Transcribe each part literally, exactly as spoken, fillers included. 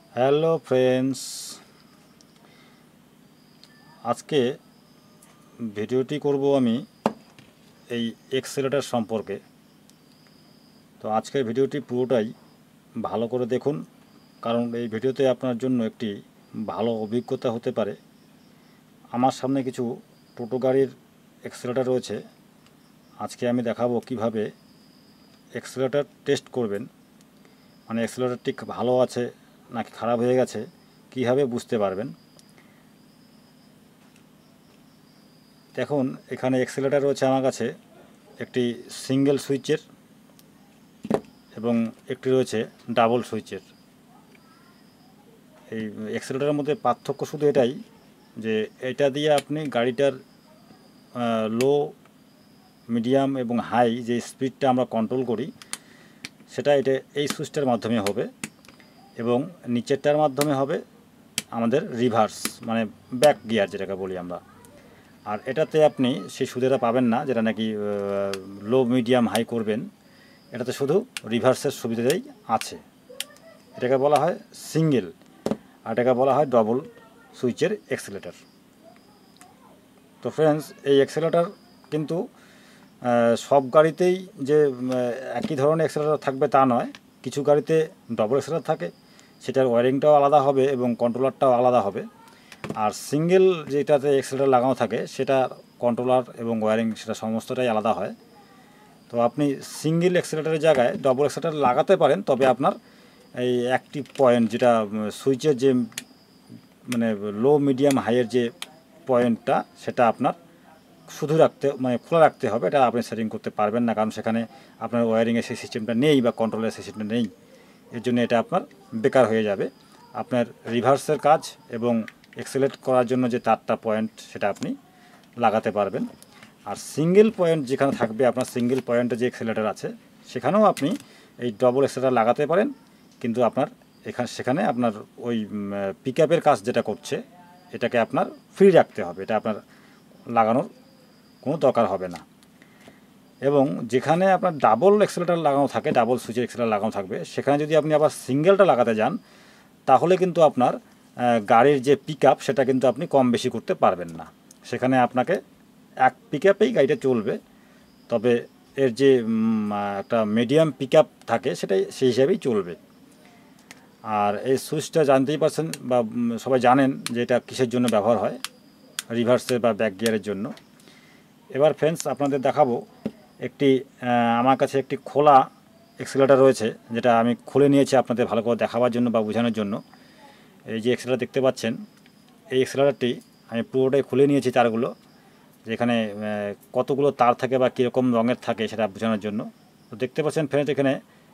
Hello friends, আজকে ভিডিওটি করব আমি এই এক্সেলেটার সম্পর্কে। তো আজকের ভিডিওটি পুরোটাই ভালো করে দেখুন, কারণ এই ভিডিওতে আপনার জন্য একটি ভালো অভিজ্ঞতা হতে পারে। আমার সামনে কিছু টোটো গাড়ির এক্সেলেটার রয়েছে। আজকে আমি দেখাবো কিভাবে এক্সেলেটার টেস্ট করবেন, মানে এক্সেলেটারটি ভালো আছে নাকি খারাপ হয়ে গেছে কীভাবে বুঝতে পারবেন। দেখুন, এখানে এক্সেলেটার রয়েছে আমার কাছে একটি সিঙ্গেল সুইচের এবং একটি রয়েছে ডাবল সুইচের। এই এক্সেলেটারের মধ্যে পার্থক্য শুধু এটাই যে এটা দিয়ে আপনি গাড়িটার লো, মিডিয়াম এবং হাই যে স্পিডটা আমরা কন্ট্রোল করি সেটা এটা এই সুইচটার মাধ্যমে হবে, এবং নিচেরটার মাধ্যমে হবে আমাদের রিভার্স, মানে ব্যাক গিয়ার যেটাকে বলি আমরা। আর এটাতে আপনি সেই সুবিধাটা পাবেন না যেটা নাকি লো, মিডিয়াম, হাই করবেন। এটাতে শুধু রিভার্সের সুবিধাটাই আছে। এটাকে বলা হয় সিঙ্গেল, আর এটাকে বলা হয় ডবল সুইচের এক্সেলেটার। তো ফ্রেন্ডস, এই এক্সেলেটার কিন্তু সব গাড়িতেই যে একই ধরনের এক্সেলেটার থাকবে তা নয়। কিছু গাড়িতে ডবল এক্সেলেটার থাকে, সেটার ওয়ারিংটাও আলাদা হবে এবং কন্ট্রোলারটাও আলাদা হবে। আর সিঙ্গেল যেটাতে এক্সেলেটার লাগানো থাকে সেটা কন্ট্রোলার এবং ওয়ারিং সেটা সমস্তটাই আলাদা হয়। তো আপনি সিঙ্গেল এক্সেলেটারের জায়গায় ডবল এক্সেলেটার লাগাতে পারেন, তবে আপনার এই অ্যাক্টিভ পয়েন্ট যেটা সুইচের যে মানে লো, মিডিয়াম, হাইয়ের যে পয়েন্টটা সেটা আপনার শুধু রাখতে মানে খোলা রাখতে হবে। এটা আপনি সেটিং করতে পারবেন না, কারণ সেখানে আপনার ওয়ারিংয়ের সেই সিস্টেমটা নেই বা কন্ট্রোলের সেই সিস্টেমটা নেই। এর জন্য এটা আপনার বেকার হয়ে যাবে। আপনার রিভার্সের কাজ এবং এক্সেলেট করার জন্য যে চারটা পয়েন্ট সেটা আপনি লাগাতে পারবেন। আর সিঙ্গেল পয়েন্ট যেখানে থাকবে আপনার সিঙ্গেল পয়েন্টে যে এক্সেলেটার আছে সেখানেও আপনি এই ডবল এক্সেলেটার লাগাতে পারেন, কিন্তু আপনার এখানে সেখানে আপনার ওই পিক আপের কাজ যেটা করছে এটাকে আপনার ফ্রি রাখতে হবে, এটা আপনার লাগানোর কোনো দরকার হবে না। এবং যেখানে আপনার ডাবল এক্সেলেটার লাগানো থাকে, ডাবল সুইচের এক্সেলেটার লাগানো থাকবে, সেখানে যদি আপনি আবার সিঙ্গেলটা লাগাতে যান তাহলে কিন্তু আপনার গাড়ির যে পিক আপ সেটা কিন্তু আপনি কম বেশি করতে পারবেন না। সেখানে আপনাকে এক পিক আপেই গাড়িটা চলবে, তবে এর যে একটা মিডিয়াম পিক আপ থাকে সেটাই সেই হিসাবেই চলবে। আর এই সুইচটা জানতেই পারছেন বা সবাই জানেন যে এটা কিসের জন্য ব্যবহার হয়, রিভার্সের বা ব্যাক গিয়ারের জন্য। এবার ফ্রেন্ডস, আপনাদের দেখাবো একটি আমার কাছে একটি খোলা এক্সেলেটার রয়েছে, যেটা আমি খুলে নিয়েছি আপনাদের ভালো করে দেখাবার জন্য বা বোঝানোর জন্য। এই যে এক্সেলেটার দেখতে পাচ্ছেন, এই এক্সেলেটারটি আমি পুরোটাই খুলে নিয়েছি তারগুলো, যেখানে কতগুলো তার থাকে বা কীরকম রঙের থাকে সেটা বোঝানোর জন্য। তো দেখতে পাচ্ছেন ফ্রেন্ডস, এখানে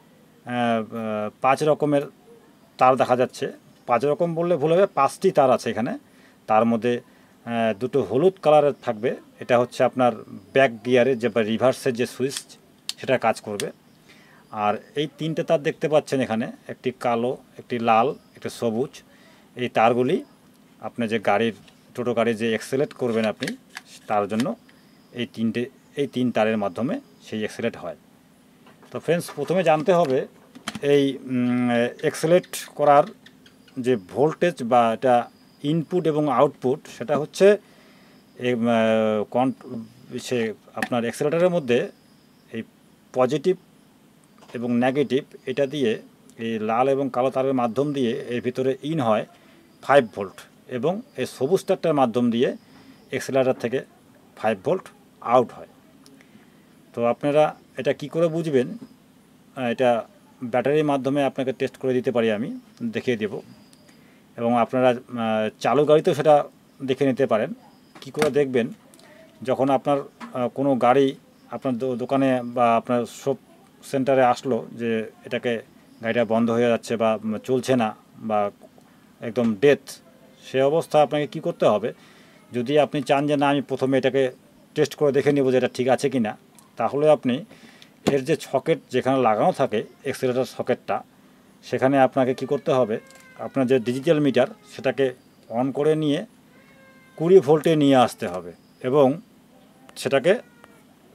পাঁচ রকমের তার দেখা যাচ্ছে। পাঁচ রকম বললে ভুল হবে, পাঁচটি তার আছে এখানে। তার মধ্যে দুটো হলুদ কালারের থাকবে, এটা হচ্ছে আপনার ব্যাক গিয়ারের যে বা রিভার্সের যে সুইচ সেটা কাজ করবে। আর এই তিনটে তার দেখতে পাচ্ছেন এখানে, একটি কালো, একটি লাল, একটা সবুজ। এই তারগুলি আপনি যে গাড়ির টোটো গাড়ি যে এক্সেলেট করবেন আপনি, তার জন্য এই তিনটে এই তিন তারের মাধ্যমে সেই এক্সেলেট হয়। তো ফ্রেন্ডস, প্রথমে জানতে হবে এই এক্সেলেট করার যে ভোল্টেজ বা এটা ইনপুট এবং আউটপুট, সেটা হচ্ছে সে আপনার এক্সেলেটারের মধ্যে এই পজিটিভ এবং নেগেটিভ এটা দিয়ে এই লাল এবং কালো তারের মাধ্যম দিয়ে এর ভিতরে ইন হয় ফাইভ ভোল্ট, এবং এই সবুজ তারটার মাধ্যম দিয়ে এক্সেলেটার থেকে ফাইভ ভোল্ট আউট হয়। তো আপনারা এটা কি করে বুঝবেন, এটা ব্যাটারির মাধ্যমে আপনাকে টেস্ট করে দিতে পারি, আমি দেখিয়ে দেব। এবং আপনারা চালু গাড়িতেও সেটা দেখে নিতে পারেন। কি করে দেখবেন, যখন আপনার কোনো গাড়ি আপনার দোকানে বা আপনার শপ সেন্টারে আসলো যে এটাকে গাড়িটা বন্ধ হয়ে যাচ্ছে বা চলছে না বা একদম ডেথ, সে অবস্থা আপনাকে কি করতে হবে, যদি আপনি চান যে না আমি প্রথমে এটাকে টেস্ট করে দেখে নেব যে এটা ঠিক আছে কি না, তাহলে আপনি এর যে সকেট যেখানে লাগানো থাকে এক্সেলেটার সকেটটা, সেখানে আপনাকে কি করতে হবে, আপনার যে ডিজিটাল মিটার সেটাকে অন করে নিয়ে কুড়ি ভোল্টে নিয়ে আসতে হবে, এবং সেটাকে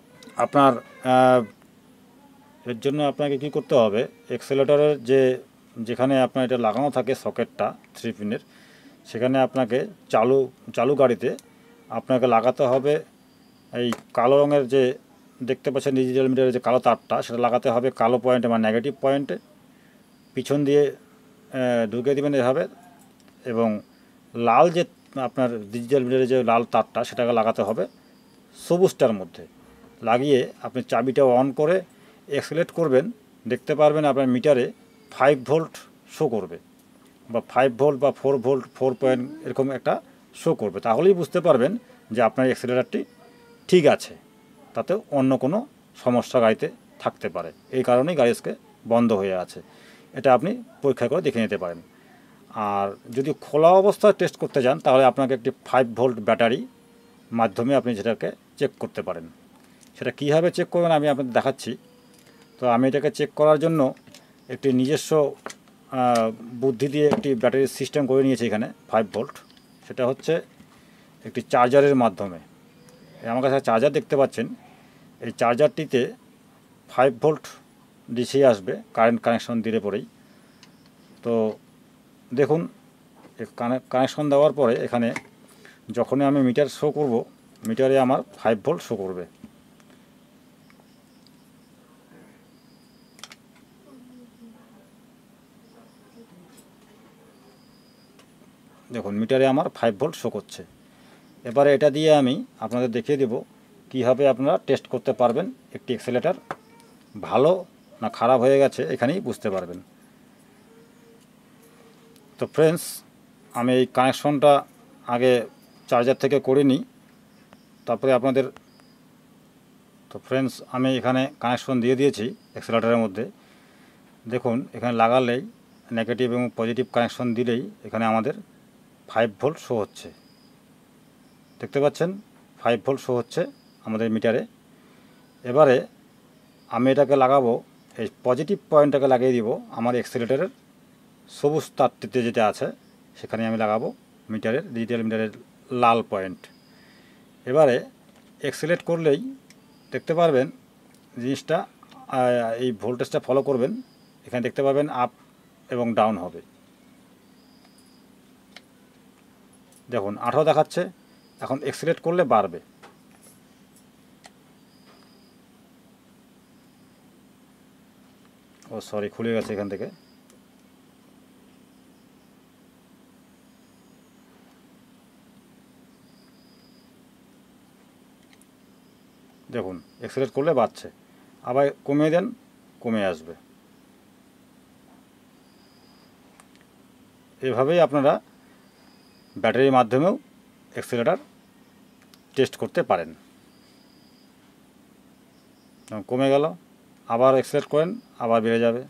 আপনার এর জন্য আপনাকে কি করতে হবে, এক্সেলেটারের যে যেখানে আপনার এটা লাগানো থাকে সকেটটা থ্রি পিনের, সেখানে আপনাকে চালু চালু গাড়িতে আপনাকে লাগাতে হবে এই কালো রঙের যে দেখতে পাচ্ছেন ডিজিটাল মিটারের যে কালো তারটা, সেটা লাগাতে হবে কালো পয়েন্টে বা নেগেটিভ পয়েন্টে, পিছন দিয়ে ঢুকে দেবেন এভাবে, এবং লাল যে আপনার ডিজিটাল মিটারের যে লাল তারটা সেটাকে লাগাতে হবে সবুজটার মধ্যে। লাগিয়ে আপনি চাবিটা অন করে এক্সেলেট করবেন, দেখতে পারবেন আপনার মিটারে ফাইভ ভোল্ট শো করবে, বা ফাইভ ভোল্ট বা ফোর ভোল্ট ফোর পয়েন্ট এরকম একটা শো করবে। তাহলেই বুঝতে পারবেন যে আপনার এক্সেলেটারটি ঠিক আছে, তাতে অন্য কোনো সমস্যা গাড়িতে থাকতে পারে, এই কারণেই গাড়ি আজকে বন্ধ হয়ে আছে। এটা আপনি পরীক্ষা করে দেখে নিতে পারেন। আর যদি খোলা অবস্থায় টেস্ট করতে যান, তাহলে আপনাকে একটি ফাইভ ভোল্ট ব্যাটারি মাধ্যমে আপনি সেটাকে চেক করতে পারেন। সেটা কীভাবে চেক করবেন আমি আপনাদের দেখাচ্ছি। তো আমি এটাকে চেক করার জন্য একটি নিজস্ব বুদ্ধি দিয়ে একটি ব্যাটারি সিস্টেম করে নিয়েছি এখানে ফাইভ ভোল্ট। সেটা হচ্ছে একটি চার্জারের মাধ্যমে। আমার কাছে চার্জার দেখতে পাচ্ছেন, এই চার্জারটিতে ফাইভ ভোল্ট ডিসি আসবে কারেন্ট কানেকশন দিলে পরেই। তো দেখুন, কানেকশন দেওয়ার পরে এখানে যখনই আমি মিটার শো করব, মিটারে আমার ফাইভ ভোল্ট শো করবে। দেখুন মিটারে আমার ফাইভ ভোল্ট শো করছে। এবারে এটা দিয়ে আমি আপনাদের দেখিয়ে দেব কীভাবে আপনারা টেস্ট করতে পারবেন একটি এক্সেলেটার ভালো না খারাপ হয়ে গেছে, এখানেই বুঝতে পারবেন। তো ফ্রেন্ডস, আমি এই কানেকশনটা আগে চার্জার থেকে করে নিই, তারপরে আপনাদের। তো ফ্রেন্ডস, আমি এখানে কানেকশন দিয়ে দিয়েছি এক্সেলেটারের মধ্যে। দেখুন এখানে লাগালেই নেগেটিভ এবং পজিটিভ কানেকশন দিলেই এখানে আমাদের ফাইভ ভোল্ট শো হচ্ছে। দেখতে পাচ্ছেন ফাইভ ভোল্ট শো হচ্ছে আমাদের মিটারে। এবারে আমি এটাকে লাগাবো, এই পজিটিভ পয়েন্টটাকে লাগিয়ে দিব আমার এক্সেলেটারের সবুজ তারটিতে যেটা আছে সেখানে আমি লাগাবো মিটারের ডিজিটাল মিটারের লাল পয়েন্ট। এবারে এক্সেলেট করলেই দেখতে পারবেন জিনিসটা, এই ভোল্টেজটা ফলো করবেন, এখানে দেখতে পাবেন আপ এবং ডাউন হবে। দেখুন আঠারো দেখাচ্ছে, এখন এক্সেলেট করলে বাড়বে। ও সরি, খুলে গেছে এখান থেকে। দেখুন এক্সেলেট করলে বাড়ছে, আবার কমিয়ে দেন কমে আসবে। এভাবেই আপনারা ব্যাটারির মাধ্যমেও এক্সেলেটার টেস্ট করতে পারেন। কমে গেল, আবার এক্সেলেট করেন, আবার বেড়ে যাবে।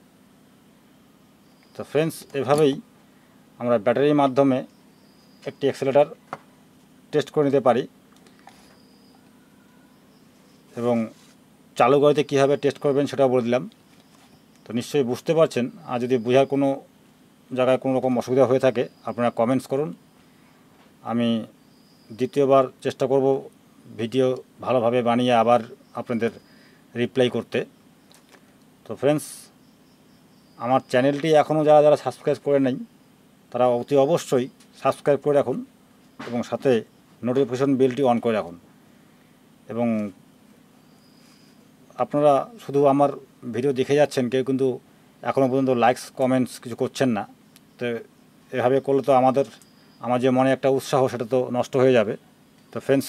তো ফ্রেন্ডস, এভাবেই আমরা ব্যাটারির মাধ্যমে একটি এক্সেলেটার টেস্ট করে নিতে পারি। এবং চালু গাড়িতে কীভাবে টেস্ট করবেন সেটাও বলে দিলাম। তো নিশ্চয়ই বুঝতে পারছেন। আর যদি বোঝার কোনো জায়গায় কোনো রকম অসুবিধা হয়ে থাকে আপনারা কমেন্টস করুন, আমি দ্বিতীয়বার চেষ্টা করব ভিডিও ভালোভাবে বানিয়ে আবার আপনাদের রিপ্লাই করতে। তো ফ্রেন্ডস, আমার চ্যানেলটি এখনও যারা যারা সাবস্ক্রাইব করে নেই তারা অতি অবশ্যই সাবস্ক্রাইব করে রাখুন এবং সাথে নোটিফিকেশন বেলটি অন করে রাখুন। এবং আপনারা শুধু আমার ভিডিও দেখে যাচ্ছেন, কেউ কিন্তু এখনও পর্যন্ত লাইকস কমেন্টস কিছু করছেন না। তো এভাবে করলে তো আমাদের আমার যে মনে একটা উৎসাহ সেটা তো নষ্ট হয়ে যাবে। তো ফ্রেন্ডস,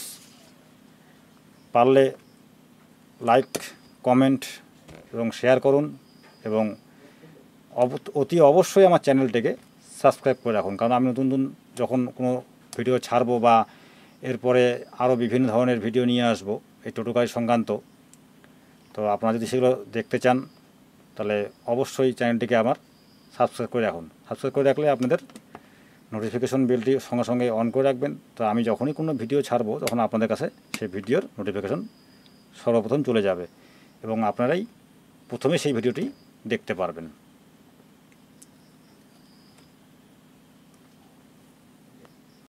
পারলে লাইক কমেন্ট এবং শেয়ার করুন এবং অতি অবশ্যই আমার চ্যানেলটিকে সাবস্ক্রাইব করে রাখুন, কারণ আমি নতুন নতুন যখন কোনো ভিডিও ছাড়বো বা এরপরে আরও বিভিন্ন ধরনের ভিডিও নিয়ে আসবো এই টোটো গাড়ি সংক্রান্ত, তো আপনারা যদি সেগুলো দেখতে চান তাহলে অবশ্যই চ্যানেলটিকে আমার সাবস্ক্রাইব করে রাখুন। সাবস্ক্রাইব করে রাখলে আপনাদের নোটিফিকেশন বেলটি সঙ্গে সঙ্গে অন করে রাখবেন। তো আমি যখনই কোনো ভিডিও ছাড়বো তখন আপনাদের কাছে সেই ভিডিওর নোটিফিকেশন সর্বপ্রথম চলে যাবে এবং আপনারাই প্রথমে সেই ভিডিওটি দেখতে পারবেন।